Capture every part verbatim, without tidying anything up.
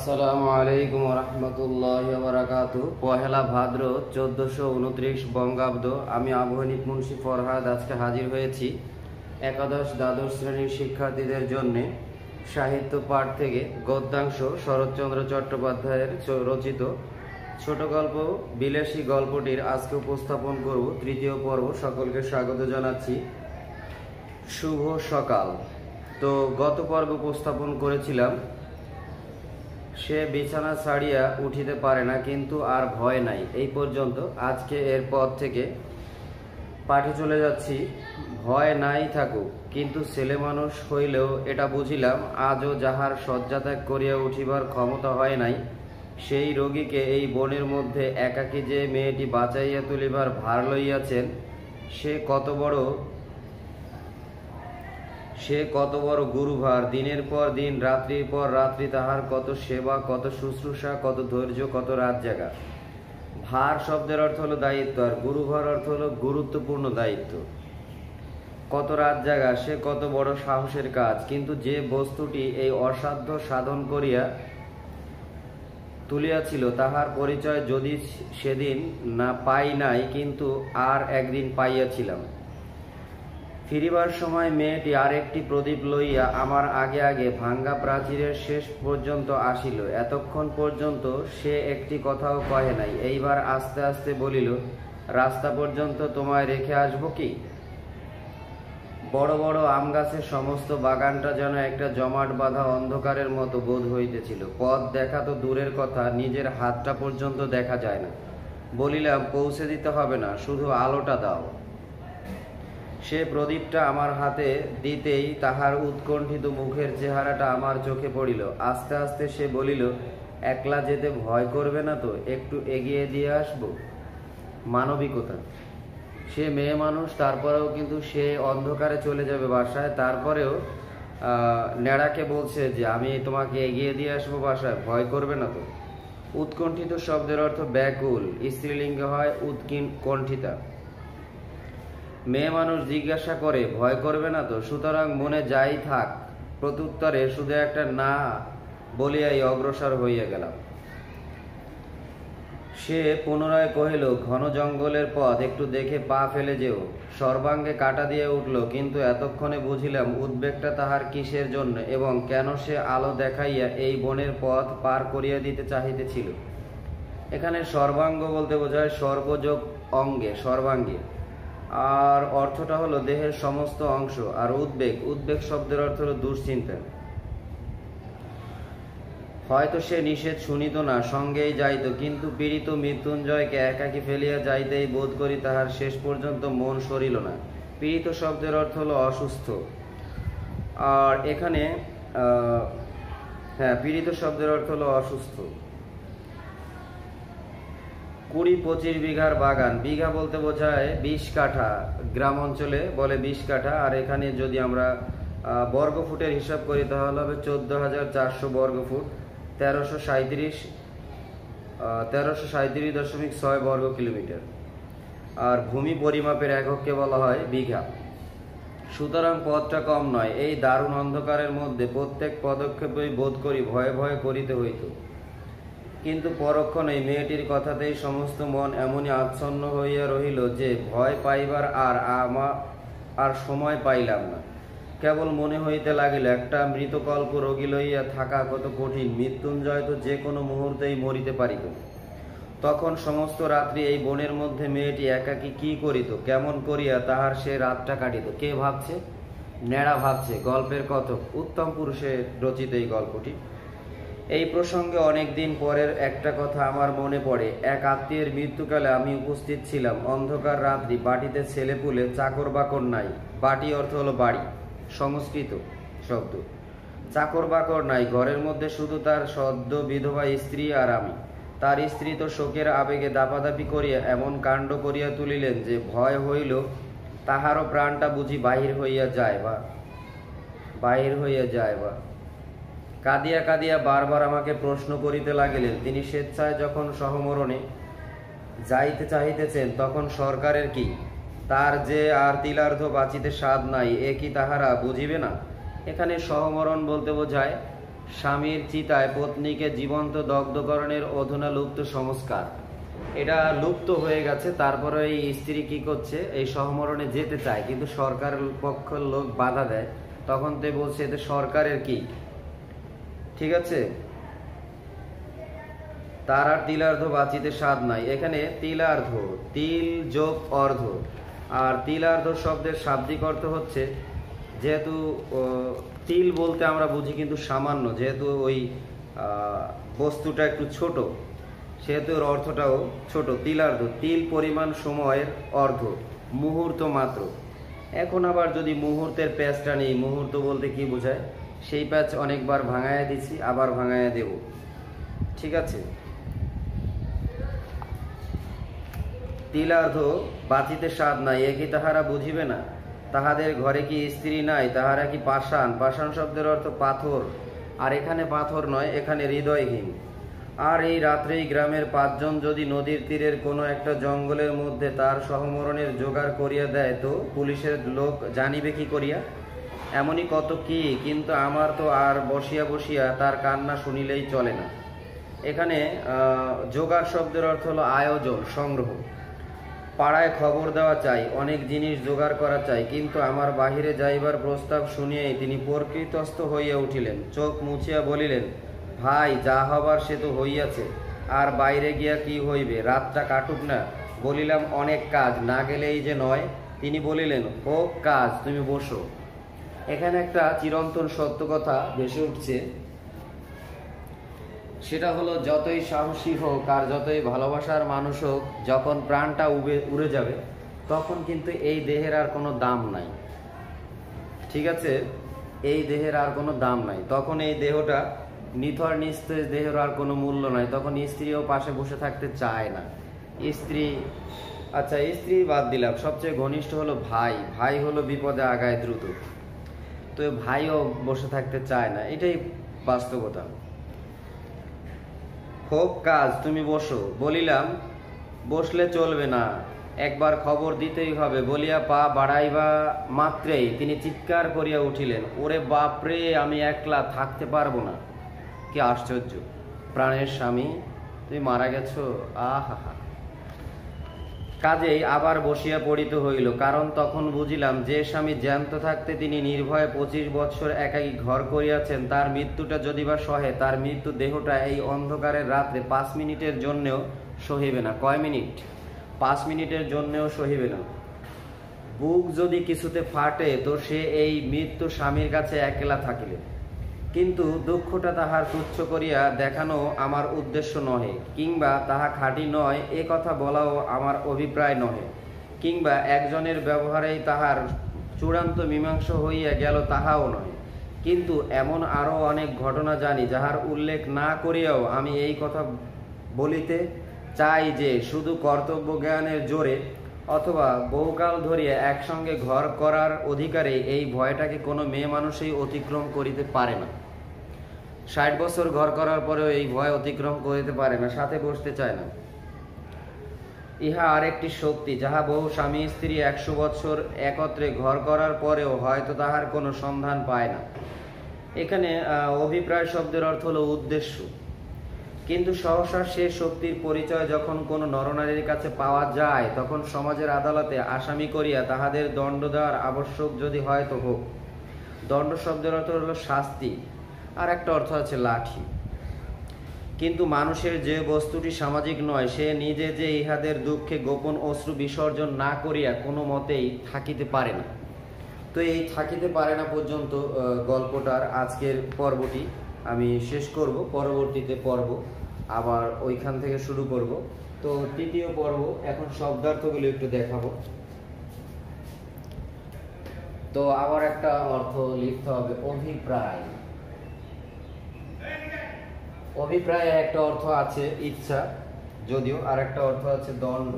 আসসালামু আলাইকুম রহমতুল্লাহি ওয়া বারাকাতুহু। পহেলা ভাদ্র চোদ্দশো উনত্রিশ বঙ্গাব্দ। আমি আবু হানিফ মুন্সি ফরহাদ আজকে হাজির হয়েছি একাদশ দ্বাদশ শ্রেণীর শিক্ষার্থীদের জন্য সাহিত্য পাঠ থেকে গদ্যাংশ শরৎচন্দ্র চট্টোপাধ্যায়ের রচিত ছোট গল্প বিলাসী গল্পটির আজকে উপস্থাপন করব তৃতীয় পর্ব। সকলকে স্বাগত জানাচ্ছি। শুভ সকাল। তো গত পর্ব উপস্থাপন করেছিলাম সে বিছানা ছাড়িয়া উঠিতে পারে না, কিন্তু আর ভয় নাই। এই পর্যন্ত। আজকে এর পর থেকে পাঠে চলে যাচ্ছি ভয় নাই থাকুক, কিন্তু ছেলে মানুষ হইলেও এটা বুঝিলাম আজও যাহার শয্যাত্যাগ করিয়া উঠিবার ক্ষমতা হয় নাই, সেই রোগীকে এই বনের মধ্যে একাকী যে মেয়েটি বাঁচাইয়া তুলিবার ভার লইয়াছেন, সে কত বড় সে কত বড় গুরুভার। দিনের পর দিন, রাত্রির পর রাত্রি তাহার কত সেবা, কত শুশ্রূষা, কত ধৈর্য, কত রাত জাগা। ভার শব্দের অর্থ হলো দায়িত্ব, আর গুরুভার অর্থ হলো গুরুত্বপূর্ণ দায়িত্ব। কত রাত জাগা, সে কত বড় সাহসের কাজ। কিন্তু যে বস্তুটি এই অসাধ্য সাধন করিয়া তুলিয়াছিল, তাহার পরিচয় যদি সেদিন না পাই নাই, কিন্তু আর একদিন পাইয়াছিলাম। ফিরিবার সময় মেয়েটি আর একটি প্রদীপ লইয়া আমার আগে আগে ভাঙ্গা প্রাচীরের শেষ পর্যন্ত আসিল। এতক্ষণ পর্যন্ত সে একটি কথাও কহে নাই। এইবার আস্তে আস্তে বলিল, রাস্তা পর্যন্ত তোমায় রেখে আসবো কি? বড় বড় আম গাছের সমস্ত বাগানটা যেন একটা জমাট বাঁধা অন্ধকারের মতো বোধ হইতেছিল। পথ দেখা তো দূরের কথা, নিজের হাতটা পর্যন্ত দেখা যায় না। বলিলাম, পৌঁছে দিতে হবে না, শুধু আলোটা দাও। সে প্রদীপটা আমার হাতে দিতেই তাহার উৎকণ্ঠিত মুখের চেহারাটা আমার চোখে পড়িল। আস্তে আস্তে সে বলিল, একলা যেতে ভয় করবে না তো? একটু এগিয়ে দিয়ে আসবো। মানবিকতা। সে মেয়ে মানুষ, তারপরেও কিন্তু সে অন্ধকারে চলে যাবে বাসায়। তারপরেও নেড়াকে বলছে যে আমি তোমাকে এগিয়ে দিয়ে আসবো বাসায়, ভয় করবে না তো? উৎকণ্ঠিত শব্দের অর্থ ব্যাকুল, স্ত্রীলিঙ্গে হয় উৎকণ্ঠিতা। মেয়ে মানুষ জিজ্ঞাসা করে, ভয় করবে না তো? সুতরাং মনে যাই থাক, প্রত্যুত্তরে শুধু একটা না বলিয়াই অগ্রসর হইয়া গেলাম। সে পুনরায় কহিল, ঘন জঙ্গলের পথ, একটু দেখে পা ফেলে যেও। সর্বাঙ্গে কাটা দিয়ে উঠল, কিন্তু এতক্ষণে বুঝিলাম উদ্বেগটা তাহার কিসের জন্য এবং কেন সে আলো দেখাইয়া এই বনের পথ পার করিয়া দিতে চাহিতেছিল। এখানে সর্বাঙ্গ বলতে বোঝায় সর্বযোগ অঙ্গে, সর্বাঙ্গে। আর অর্থটা হলো দেহের সমস্ত অংশ। আর উদ্বেগ, উদ্বেগ শব্দের অর্থ হলো দুশ্চিন্তা। হয়তো সে নিষেধ শুনিত না, সঙ্গেই যাইত, কিন্তু পীড়িত মৃত্যুঞ্জয়কে একাকী ফেলিয়া যাইতেই বোধ করি তাহার শেষ পর্যন্ত মন সরিল না। পীড়িত শব্দের অর্থ হলো অসুস্থ। আর এখানে হ্যাঁ পীড়িত শব্দের অর্থ হলো অসুস্থ। কুড়ি পঁচিশ বিঘার বাগান। বিঘা বলতে বোঝায় বিশ কাঠা, গ্রাম অঞ্চলে বলে বিশ কাঠা। আর এখানে যদি আমরা বর্গ ফুটের হিসাব করি তাহলে হবে চোদ্দ হাজার চারশো বর্গ ফুট, তেরোশো সাঁত্রিশ তেরোশো সাঁত্রিশ দশমিক ছয় বর্গ কিলোমিটার। আর ভূমি পরিমাপের একককে বলা হয় বিঘা। সুতরাং পথটা কম নয়। এই দারুণ অন্ধকারের মধ্যে প্রত্যেক পদক্ষেপই বোধ করি ভয়ে ভয়ে করিতে হইত। কিন্তু পরক্ষণে মেয়েটির কথাতেই সমস্ত মন এমনই আচ্ছন্ন হইয়া রহিল যে ভয় পাইবার আর আমার আর সময় পাইলাম না। কেবল মনে হইতে লাগিল, একটা মৃতকল্প রোগী লইয়া থাকা কত কঠিন। মৃত্যুঞ্জয় তো যে কোনো মুহূর্তেই মরিতে পারিত। তখন সমস্ত রাত্রি এই বনের মধ্যে মেয়েটি একাকী কি করিত, কেমন করিয়া তাহার সে রাতটা কাটিত? কে ভাবছে? নেড়া ভাবছে। গল্পের কথক উত্তম পুরুষের রচিত এই গল্পটি। এই প্রসঙ্গে অনেক দিন পরের একটা কথা আমার মনে পড়ে। এক আত্মীয়ের মৃত্যুকালে আমি উপস্থিত ছিলাম। অন্ধকার রাত্রি, বাটিতে ছেলেপুলে, চাকর বাকর নাই। বাটি অর্থ হলো বাড়ি, সংস্কৃত শব্দ। চাকর বাকর নাই, ঘরের মধ্যে শুধু তার সদ্য বিধবা স্ত্রী আর আমি। তার স্ত্রী তো শোকের আবেগে দাপাদাপি করিয়া এমন কাণ্ড করিয়া তুলিলেন যে ভয় হইল তাহারও প্রাণটা বুঝি বাহির হইয়া যায় বা বাহির হইয়া যায় বা কাঁদিয়া কাঁদিয়া বারবার আমাকে প্রশ্ন করিতে লাগিলেন, তিনি স্বেচ্ছায় যখন সহমরণে যাইতে চাহিতেছেন তখন সরকারের কি? তার যে আর তিলার্ধ বাঁচিতে স্বাদ নাই, এ কি তাহারা বুঝিবে না? এখানে সহমরণ বলতে বোঝায় স্বামীর চিতায় পত্নীকে জীবন্ত দগ্ধকরণের অধুনা লুপ্ত সংস্কার। এটা লুপ্ত হয়ে গেছে, তারপরে এই স্ত্রী কি করছে, এই সহমরণে যেতে চায়, কিন্তু সরকার পক্ষের লোক বাধা দেয়। তখন তো বলছে এতে সরকারের কি, ঠিক আছে। তার আর তিলার্ধ বাঁচিতে স্বাদ নাই। এখানে তিলার্ধ, তিল যোগ অর্ধ, আর তিলার্ধ শব্দের শাব্দিক অর্থ হচ্ছে, যেহেতু তিল বলতে আমরা বুঝি কিন্তু সামান্য, যেহেতু ওই বস্তুটা একটু ছোট, সেহেতু ওর অর্থটাও ছোট। তিলার্ধ, তিল পরিমাণ সময়ের অর্ধ, মুহূর্ত মাত্র। এখন আবার যদি মুহূর্তের প্যাচটা নেই, মুহূর্ত বলতে কি বোঝায়, সেই প্যাচ অনেকবার ভাঙাইয়া দিছি, আবার ভাঙাইয়া দেব, ঠিক আছে। তিলার্ধ বাঁচিতে স্বাদ নাই, এ কি তাহারা বুঝিবে না? তাহাদের ঘরে কি স্ত্রী নাই, তাহারা কি পাষাণ? পাষাণ শব্দের অর্থ পাথর, আর এখানে পাথর নয়, এখানে হৃদয়হীন। আর এই রাত্রেই গ্রামের পাঁচজন যদি নদীর তীরের কোনো একটা জঙ্গলের মধ্যে তার সহমরণের জোগাড় করিয়া দেয়, তো পুলিশের লোক জানিবে কি করিয়া? এমনই কত কি, কিন্তু আমার তো আর বসিয়া বসিয়া তার কান্না শুনিলেই চলে না। এখানে জোগাড় শব্দের অর্থ হলো আয়োজন, সংগ্রহ। পাড়ায় খবর দেওয়া চাই, অনেক জিনিস জোগাড় করা চাই, কিন্তু আমার বাহিরে যাইবার প্রস্তাব শুনিয়াই তিনি প্রকৃতস্থ হইয়া উঠিলেন, চোখ মুছিয়া বলিলেন, ভাই, যা হবার সে তো হইয়াছে, আর বাইরে গিয়া কি হইবে, রাতটা কাটুক না। বলিলাম, অনেক কাজ, না গেলেই যে নয়। তিনি বলিলেন, হোক কাজ, তুমি বসো। এখানে একটা চিরন্তন সত্য কথা ভেসে উঠছে, সেটা হলো, যতই সাহসী হোক আর যতই ভালোবাসার মানুষ হোক, যখন প্রাণটা উবে উড়ে যাবে, তখন কিন্তু এই দেহের আর কোনো দাম নাই, ঠিক আছে। এই দেহের আর কোনো দাম নাই, তখন এই দেহটা নিথর নিস্তেজ, দেহের আর কোনো মূল্য নাই। তখন স্ত্রীও পাশে বসে থাকতে চায় না। স্ত্রী, আচ্ছা স্ত্রী বাদ দিলাম, সবচেয়ে ঘনিষ্ঠ হলো ভাই। ভাই হলো বিপদে আগায় দ্রুত, তো ভাইও বসে থাকতে চায় না, এটাই বাস্তবতা। হোক কাজ, তুমি বসো। বলিলাম, বসলে চলবে না, একবার খবর দিতেই হবে। বলিয়া পা বাড়াইবা মাত্রেই তিনি চিৎকার করিয়া উঠিলেন, ওরে বাপরে, আমি একলা থাকতে পারবো না। কি আশ্চর্য, প্রাণের স্বামী, তুমি মারা গেছো, আহা হা। কাজেই আবার বসিয়া পড়িতে হইল, কারণ তখন বুঝিলাম, যে স্বামী জ্যান্ত থাকতে তিনি নির্ভয়ে পঁচিশ বৎসর একাকী ঘর করিয়াছেন, তার মৃত্যুটা যদি বা সহে, তার মৃত্যু দেহটা এই অন্ধকারের রাত্রে পাঁচ মিনিটের জন্যেও সহিবে না। কয় মিনিট? পাঁচ মিনিটের জন্যেও সহিবে না। বুক যদি কিছুতে ফাটে, তো সে এই মৃত্যু স্বামীর কাছে একলা থাকিলে। কিন্তু দুঃখটা তাহার তুচ্ছ করিয়া দেখানো আমার উদ্দেশ্য নহে, কিংবা তাহা খাঁটি নয় এ কথা বলাও আমার অভিপ্রায় নহে, কিংবা একজনের ব্যবহারেই তাহার চূড়ান্ত মীমাংসা হইয়া গেল তাহাও নয়। কিন্তু এমন আরও অনেক ঘটনা জানি, যাহার উল্লেখ না করিয়াও আমি এই কথা বলিতে চাই যে, শুধু কর্তব্য জ্ঞানের জোরে অথবা বহুকাল ধরিয়া একসঙ্গে ঘর করার অধিকারে এই ভয়টাকে কোনো মেয়ে মানুষই অতিক্রম করিতে পারে না। ষাট বছর ঘর করার পরেও এই ভয় অতিক্রম করিতে পারে না, সাথে বসতে চায় না। ইহা আরেকটি শক্তি, যাহা বহু স্বামী স্ত্রী একশো বছর একত্রে ঘর করার পরেও হয়তো তাহার কোনো সন্ধান পায় না। এখানে অভিপ্রায় শব্দের অর্থ হলো উদ্দেশ্য। কিন্তু সহসা সে শক্তির পরিচয় যখন কোনো নরনারীর কাছে পাওয়া যায়, তখন সমাজের আদালতে আসামি করিয়া তাহাদের দণ্ড দেওয়ার আবশ্যক যদি হয় তো হোক। দণ্ড শব্দের অর্থ হলো শাস্তি, আর একটা অর্থ আছে লাঠি। কিন্তু মানুষের যে বস্তুটি সামাজিক নয়, সে নিজে যে ইহাদের দুঃখে গোপন অশ্রু বিসর্জন না করিয়া কোনো মতেই থাকিতে পারে না। তো এই থাকিতে পারে না পর্যন্ত গল্পটার আজকের পর্বটি আমি শেষ করব। পরবর্তীতে পর্ব আবার ওইখান থেকে শুরু করব। তো তৃতীয় পর্ব, এখন শব্দার্থগুলো একটু দেখাবো। তো আবার একটা অর্থ লিখতে হবে, অভিপ্রায়। অভিপ্রায় একটা অর্থ আছে ইচ্ছা, যদিও আর একটা অর্থ আছে দণ্ড।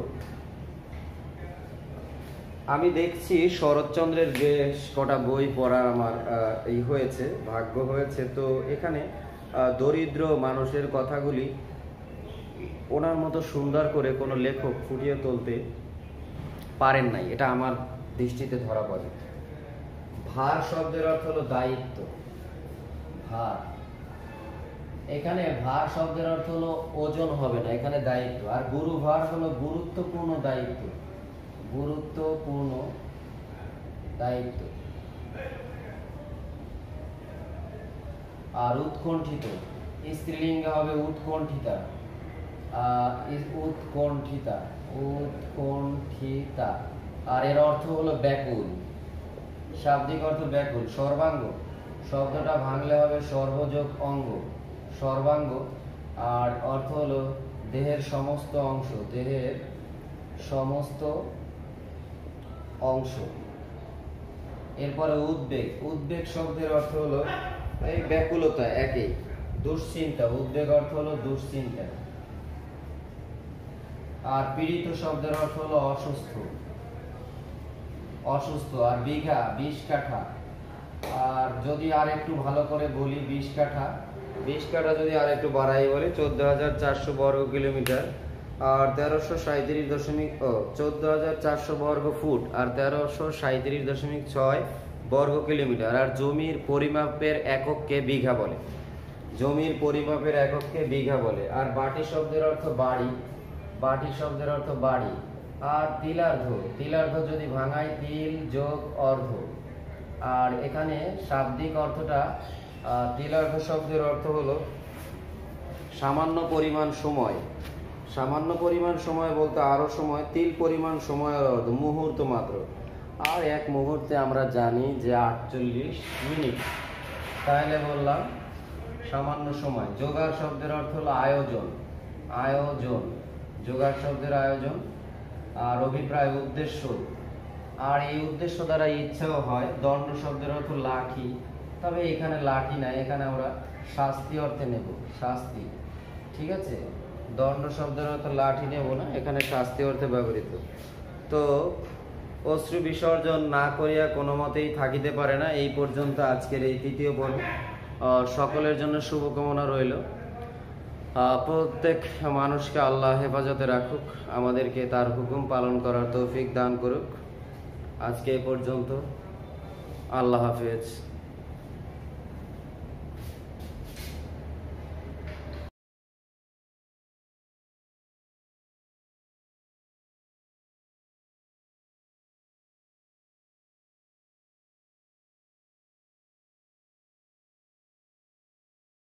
আমি দেখছি শরৎচন্দ্রের বেশ কটা বই পড়ার আমার এই হয়েছে, ভাগ্য হয়েছে। তো এখানে দরিদ্র মানুষের কথাগুলি ওনার মতো সুন্দর করে কোনো লেখক ফুটিয়ে তুলতে পারেন নাই, এটা আমার দৃষ্টিতে ধরা পড়ে। ভার শব্দের অর্থ হলো দায়িত্ব, ভার। এখানে ভার শব্দের অর্থ হলো ওজন হবে না, এখানে দায়িত্ব। আর গুরু ভার হলো গুরুত্বপূর্ণ দায়িত্ব, গুরুত্বপূর্ণ দায়িত্ব। আর উৎকণ্ঠিত স্ত্রীলিঙ্গে হবে উৎকণ্ঠিতা, উৎকণ্ঠিতা উৎকণ্ঠিতা। আর এর অর্থ হলো ব্যাকুল, শাব্দিক অর্থ ব্যাকুল। সর্বাঙ্গ শব্দটা ভাঙলে হবে সর্বযোগ অঙ্গ, সর্বাঙ্গ। আর অর্থ হলো দেহের সমস্ত অংশ, দেহের সমস্ত অংশ। এরপরে উদ্বেগ, উদ্বেগ শব্দের অর্থ হলো এই ব্যাকুলতা, একই। দুশ্চিন্তা, উদ্বেগ অর্থ হলো দুশ্চিন্তা। আর পীড়িত শব্দের অর্থ হলো অসুস্থ, অসুস্থ। আর বিঘা বিশ কাঠা। আর যদি আর একটু ভালো করে বলি, বিশ কাঠা বিশ কাঠা যদি আর একটু বাড়াই বলি, চোদ্দ হাজার চারশো বর্গ কিলোমিটার। আর তেরোশো সাঁত্রিশ দশমিক ও চোদ্দ হাজার চারশো বর্গ ফুট আর তেরোশো সাঁত্রিশ দশমিক ছয় বর্গ কিলোমিটার। আর জমির পরিমাপের একককে বিঘা বলে, জমির পরিমাপের একককে বিঘা বলে। আর বাটি শব্দের অর্থ বাড়ি, বাটি শব্দের অর্থ বাড়ি। আর তিলার্ধ, তিলার্ধ যদি ভাঙাই তিল যোগ অর্ধ। আর এখানে শাব্দিক অর্থটা তিলার্ধ শব্দের অর্থ হলো সামান্য পরিমাণ সময়, সামান্য পরিমাণ সময় বলতে আরো সময়, তিল পরিমাণ সময়ের অর্থ মুহূর্ত মাত্র। আর এক মুহূর্তে আমরা জানি যে আটচল্লিশ মিনিট, তাহলে বললাম সামান্য সময়। যোগার শব্দের অর্থ হলো আয়োজন, আয়োজন, যোগার শব্দের আয়োজন। আর অভিপ্রায় উদ্দেশ্য, আর এই উদ্দেশ্য দ্বারা ইচ্ছাও হয়। দণ্ড শব্দের অর্থ লাঠি, তবে এখানে লাঠি নাই, এখানে আমরা শাস্তি অর্থে নেব, শাস্তি। ঠিক আছে, দণ্ড শব্দের অর্থ লাঠি নেব না, এখানে শাস্তি অর্থে ব্যবহৃত। তো অশ্রু বিসর্জন না করিয়া কোনো মতেই থাকিতে পারে না। এই পর্যন্ত আজকের এই তৃতীয় পর্ব। সকলের জন্য শুভকামনা রইল। প্রত্যেক মানুষকে আল্লাহ হেফাজতে রাখুক, আমাদেরকে তার হুকুম পালন করার তৌফিক দান করুক। আজকে এ পর্যন্ত, আল্লাহ হাফেজ।